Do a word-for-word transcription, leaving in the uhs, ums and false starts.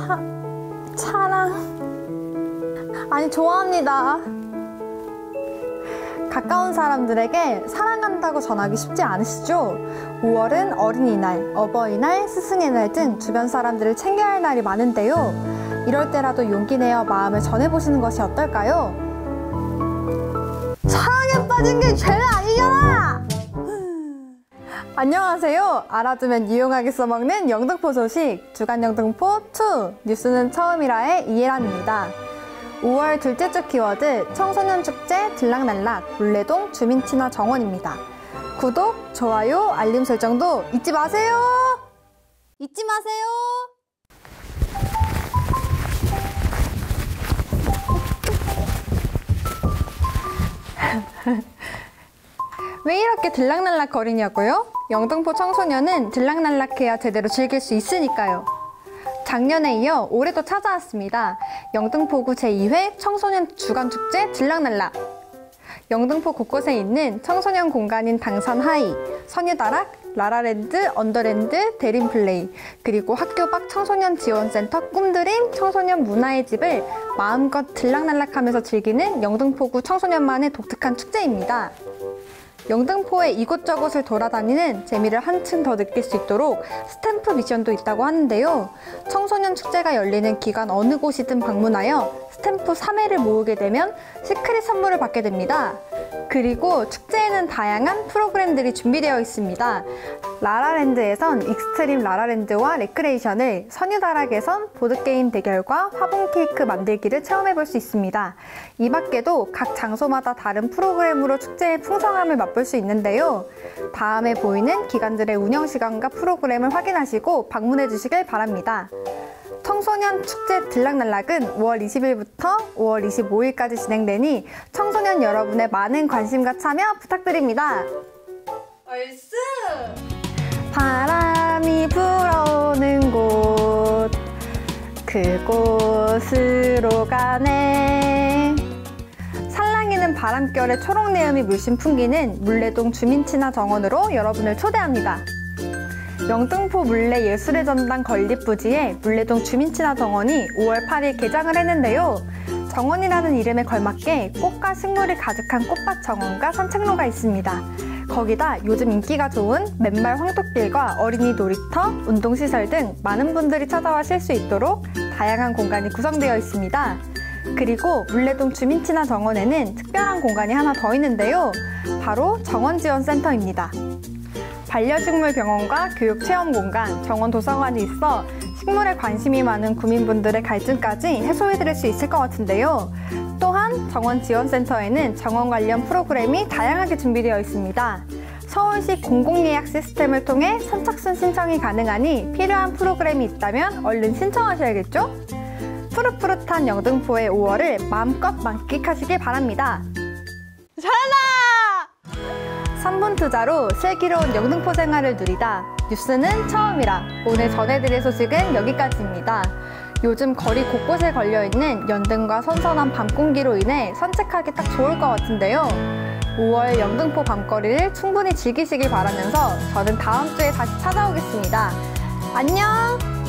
사... 사랑... 아니 좋아합니다. 가까운 사람들에게 사랑한다고 전하기 쉽지 않으시죠? 오월은 어린이날, 어버이날, 스승의 날 등 주변 사람들을 챙겨야 할 날이 많은데요. 이럴 때라도 용기 내어 마음을 전해보시는 것이 어떨까요? 사랑에 빠진 게 죄는 아니잖아! 안녕하세요. 알아두면 유용하게 써먹는 영등포 소식 주간 영등포 이 뉴스는 처음이라의 이혜란입니다. 오월 둘째 주 키워드 청소년 축제 들락날락 물레동 주민친화 정원입니다. 구독, 좋아요, 알림 설정도 잊지 마세요. 잊지 마세요. 왜 이렇게 들락날락 거리냐고요? 영등포 청소년은 들락날락해야 제대로 즐길 수 있으니까요. 작년에 이어 올해도 찾아왔습니다. 영등포구 제이 회 청소년 주간축제 들락날락. 영등포 곳곳에 있는 청소년 공간인 당산하이, 선유다락, 라라랜드, 언더랜드, 대림플레이, 그리고 학교 밖 청소년 지원센터 꿈드림 청소년 문화의 집을 마음껏 들락날락하면서 즐기는 영등포구 청소년만의 독특한 축제입니다. 영등포의 이곳저곳을 돌아다니는 재미를 한층 더 느낄 수 있도록 스탬프 미션도 있다고 하는데요. 청소년 축제가 열리는 기간 어느 곳이든 방문하여 스탬프 삼 회를 모으게 되면 시크릿 선물을 받게 됩니다. 그리고 축제에는 다양한 프로그램들이 준비되어 있습니다. 라라랜드에선 익스트림 라라랜드와 레크레이션을, 선유다락에선 보드게임 대결과 화분 케이크 만들기를 체험해볼 수 있습니다. 이 밖에도 각 장소마다 다른 프로그램으로 축제의 풍성함을 맛볼 수 있는데요. 다음에 보이는 기관들의 운영시간과 프로그램을 확인하시고 방문해 주시길 바랍니다. 청소년 축제 들락날락은 오월 이십일부터 오월 이십오일까지 진행되니 청소년 여러분의 많은 관심과 참여 부탁드립니다. 얼쑤! 바람이 불어오는 곳 그곳으로 가네. 살랑이는 바람결에 초록 내음이 물씬 풍기는 물레동 주민친화 정원으로 여러분을 초대합니다. 영등포 물레 예술의 전당 건립부지에 물레동 주민친화 정원이 오월 팔일 개장을 했는데요. 정원이라는 이름에 걸맞게 꽃과 식물이 가득한 꽃밭 정원과 산책로가 있습니다. 거기다 요즘 인기가 좋은 맨발 황토길과 어린이 놀이터, 운동시설 등 많은 분들이 찾아와 쉴 수 있도록 다양한 공간이 구성되어 있습니다. 그리고 물레동 주민친화 정원에는 특별한 공간이 하나 더 있는데요. 바로 정원지원센터입니다. 반려식물 병원과 교육체험공간, 정원 도서관이 있어 식물에 관심이 많은 구민분들의 갈증까지 해소해드릴 수 있을 것 같은데요. 또한 정원지원센터에는 정원 관련 프로그램이 다양하게 준비되어 있습니다. 서울시 공공예약 시스템을 통해 선착순 신청이 가능하니 필요한 프로그램이 있다면 얼른 신청하셔야겠죠? 푸릇푸릇한 영등포의 오월을 마음껏 만끽하시길 바랍니다. 잘한다! 삼 분 투자로 슬기로운 영등포 생활을 누리다. 뉴스는 처음이라. 오늘 전해드릴 소식은 여기까지입니다. 요즘 거리 곳곳에 걸려있는 연등과 선선한 밤 공기로 인해 산책하기 딱 좋을 것 같은데요. 오월 영등포 밤거리를 충분히 즐기시길 바라면서 저는 다음 주에 다시 찾아오겠습니다. 안녕!